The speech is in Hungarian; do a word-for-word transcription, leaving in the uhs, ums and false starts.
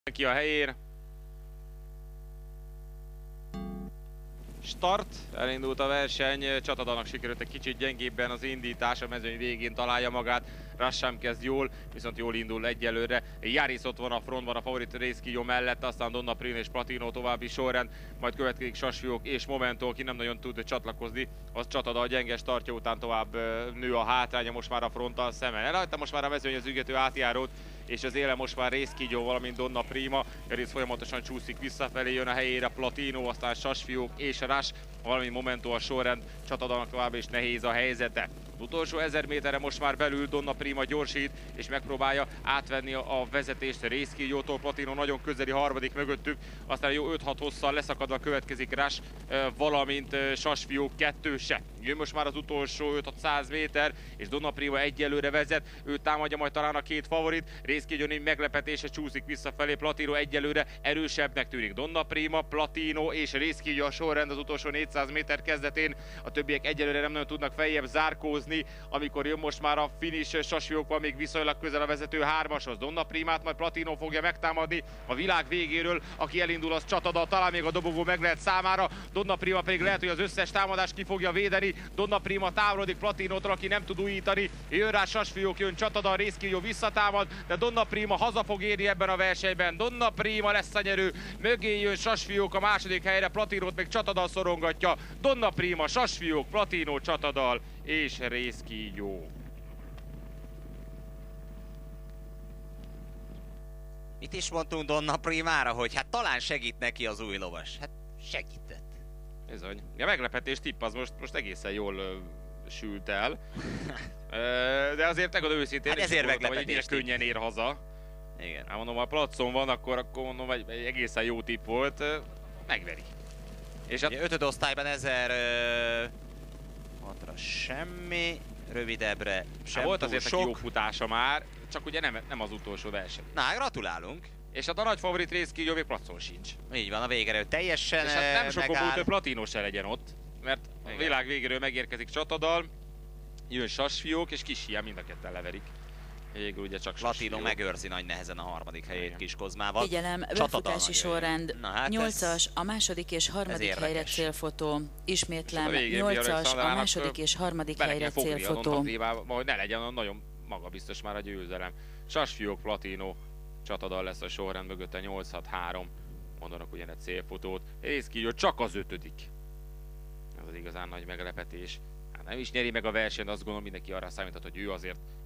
Ki a helyén. Start, elindult a verseny, Csatadanak sikerült egy kicsit gyengébben az indítás, a mezőny végén találja magát, Rush sem kezd jól, viszont jól indul egyelőre. Yaris ott van a frontban a favorit Részkígyó mellett, aztán Donna Prino és Platino további sorrend, majd következik Sasfiók és Momento, aki nem nagyon tud csatlakozni, az Csatada a gyenge startja után tovább nő a hátránya, most már a fronttal szemben. Elhagyta most már a mezőny az ügető átjárót, és az éle most már Részkígyó, valamint Donna Prima. Yaris folyamatosan csúszik visszafelé, jön a helyére Platino, aztán Sasfiók és Rush, valamint Momento a sorrend, Csatadanak továbbra is nehéz a helyzete. Az utolsó ezer méterre most már belül Donna Prima gyorsít, és megpróbálja átvenni a vezetést Részkígyótól. Platino nagyon közeli harmadik mögöttük, aztán jó öt-hat hosszal leszakadva következik Rush, valamint Sasfiók kettőse. Jön most már az utolsó öt-hatszáz méter, és Donna Prima egyelőre vezet, ő támadja majd talán a két favorit, Részkígyó meglepetése csúszik visszafelé, Platino egyelőre erősebbnek tűnik. Donna Prima, Platino és Részkígyó a sorrend az utolsó négyszáz méter kezdetén, a többiek egyelőre nem nagyon tudnak feljebb zárkózni, amikor jön most már a finish. Sasfiók van még viszonylag közel a vezető hármashoz. Donna Primát majd Platino fogja megtámadni a világ végéről, aki elindul az Csatada, talán még a dobogó meg lehet számára, Donna Prima pedig lehet, hogy az összes támadást ki fogja védeni. Donna Prima távolodik Platinótól, aki nem tud újítani, jön rá Sasfiók, jön Csatada, Részkígyó visszatámad, de Donna Prima haza fog érni ebben a versenyben. Donna Prima lesz a nyerő, mögé jön Sasfiók a második helyre, Platinót még Csatada szorongatja. Donna Prima, Sasfiók, Platino, Csatadal és Részkígyó. Mit is mondtunk Donna Primára, hogy hát talán segít neki az új lovas. Hát segített. Bizony. A meglepetés tipp az most, most egészen jól ö, sült el. De azért megmondom őszintén, hát ezért gondoltam, hogy ennyire könnyen ér haza. Igen. Hát mondom, ha placon van, akkor, akkor mondom, egy, egy egészen jó tipp volt. Megveri. És a ötöd osztályban ezer hatra semmi, rövidebbre sem volt túl azért sok. egy jó futása már, csak ugye nem, nem az utolsó verseny. Na, gratulálunk. És hát a nagy favorit Részkígyó még placon sincs. Így van, a végerő teljesen és hát nem sok megáll. hogy Platino se legyen ott, mert igen. A világ végéről megérkezik Csatadal, jön Sasfiók, és kis hiány mind a ketten leverik. Végül ugye csak Platino megőrzi nagy nehezen a harmadik helyét igen. Kiskozmával. Figyelem, befutási sorrend. Hát nyolcas a második és harmadik helyre célfotó. Ismétlem, nyolcas a második és harmadik helyre célfotó. Hogy ne legyen nagyon magabiztos már a győzelem. Sasfiók, Platino, Csatadal lesz a sorrend mögötte nyolc hat három. Mondanak ugyanegy célfotót. Részkígyó csak az ötödik. Ez az igazán nagy meglepetés. Hát nem is nyeri meg a versenyt, azt gondolom mindenki arra számíthat, hogy ő azért